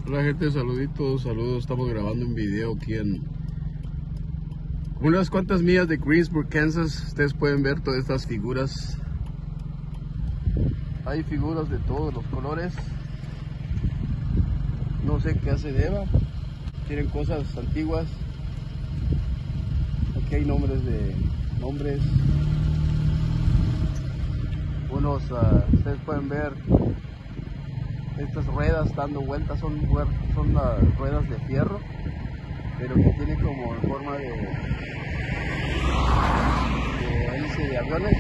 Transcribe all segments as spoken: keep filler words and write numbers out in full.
Hola gente, saluditos, saludos. Estamos grabando un video aquí en unas cuantas millas de Greensburg, Kansas. Ustedes pueden ver todas estas figuras. Hay figuras de todos los colores. No sé qué se deba. Tienen cosas antiguas. Aquí hay nombres de nombres. Unos, uh, ustedes pueden ver estas ruedas dando vueltas, son, son uh, ruedas de fierro, pero que tienen como en forma de, de hélice de aviones.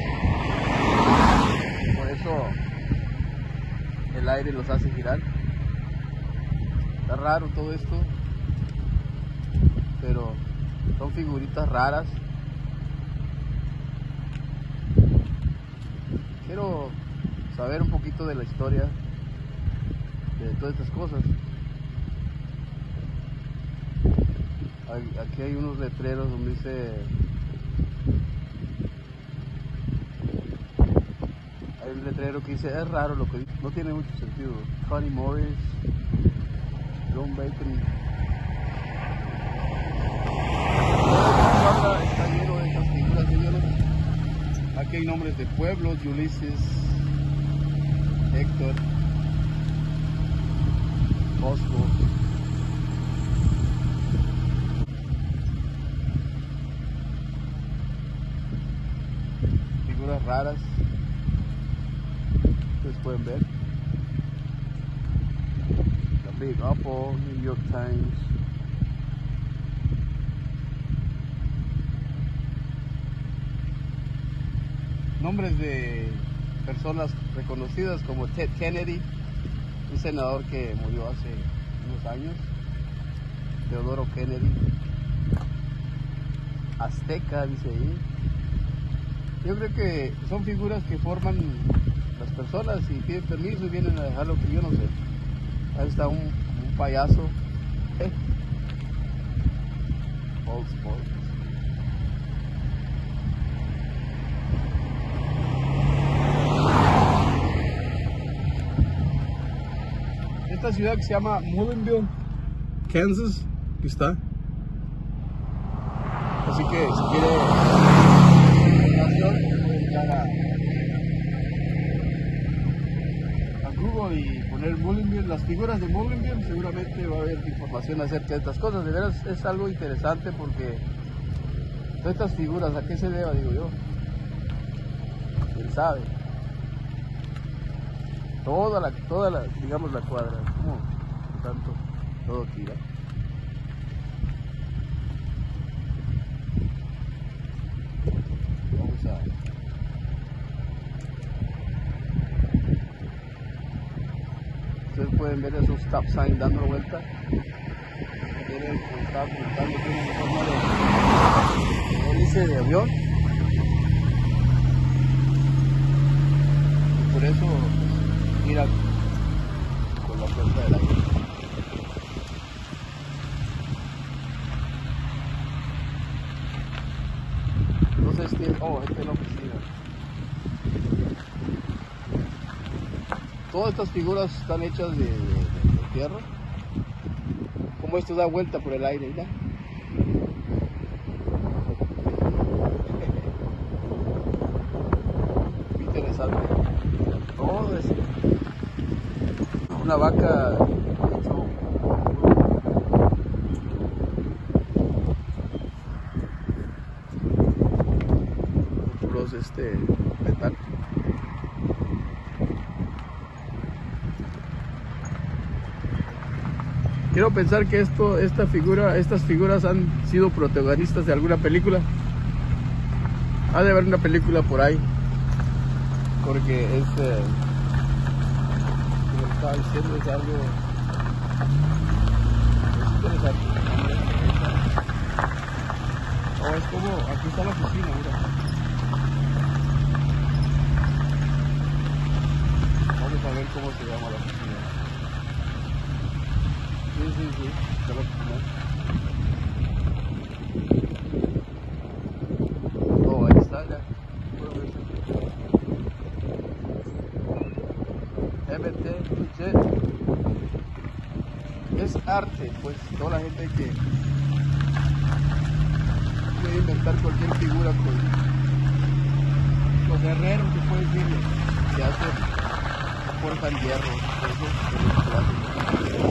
Por eso el aire los hace girar. Está raro todo esto, pero son figuritas raras. Quiero saber un poquito de la historia de todas estas cosas. Aquí hay unos letreros donde dice, hay un letrero que dice, es raro lo que dice, no tiene mucho sentido. Connie Morris, John Bacon. Está lleno de estas figuras, señores. Aquí hay nombres de pueblos: Ulises, Héctor, Bosco. Figuras raras, ustedes pueden ver. La Big Apple, New York Times. Nombres de personas reconocidas como Ted Kennedy, un senador que murió hace unos años. Teodoro Kennedy. Azteca, dice ahí. Yo creo que son figuras que forman las personas y piden permiso y vienen a dejar lo que yo no sé. Ahí está un, un payaso. Eh. Old Sports. Esta ciudad que se llama Mullinville, Kansas, aquí está. Así que si quiere información, puede entrar a, a Google y poner Mullinville, las figuras de Mullinville. Seguramente va a haber información acerca de estas cosas. De veras es algo interesante porque todas estas figuras, ¿a qué se deba, digo yo? ¿Quién sabe? Toda la, toda la, digamos la cuadra, como tanto, todo tira. Vamos a... Ustedes pueden ver esos stop sign dando vuelta. Tienen que estar apuntando, tienen forma de hélice de avión. Y por eso mira con la fuerza del aire. No sé si tiene... Oh, esta es la oficina. Todas estas figuras están hechas de, de, de, de fierro. Como esto da vuelta por el aire, ¿ya? Muy interesante. Todo eso. Una vaca hecho puros este metal. Quiero pensar que esto, esta figura, estas figuras han sido protagonistas de alguna película. Ha de haber una película por ahí, porque es eh, como estaba diciendo, es algo es interesante. Oh, es como, aquí está la oficina, mira. Vamos a ver cómo se llama la oficina. Sí, sí, sí, está la oficina. Oh, ahí está ya. M T, es arte, pues toda la gente que puede inventar cualquier figura con los herreros, se puede decirle, que hacen, cortan hierro, eso es lo que hacen.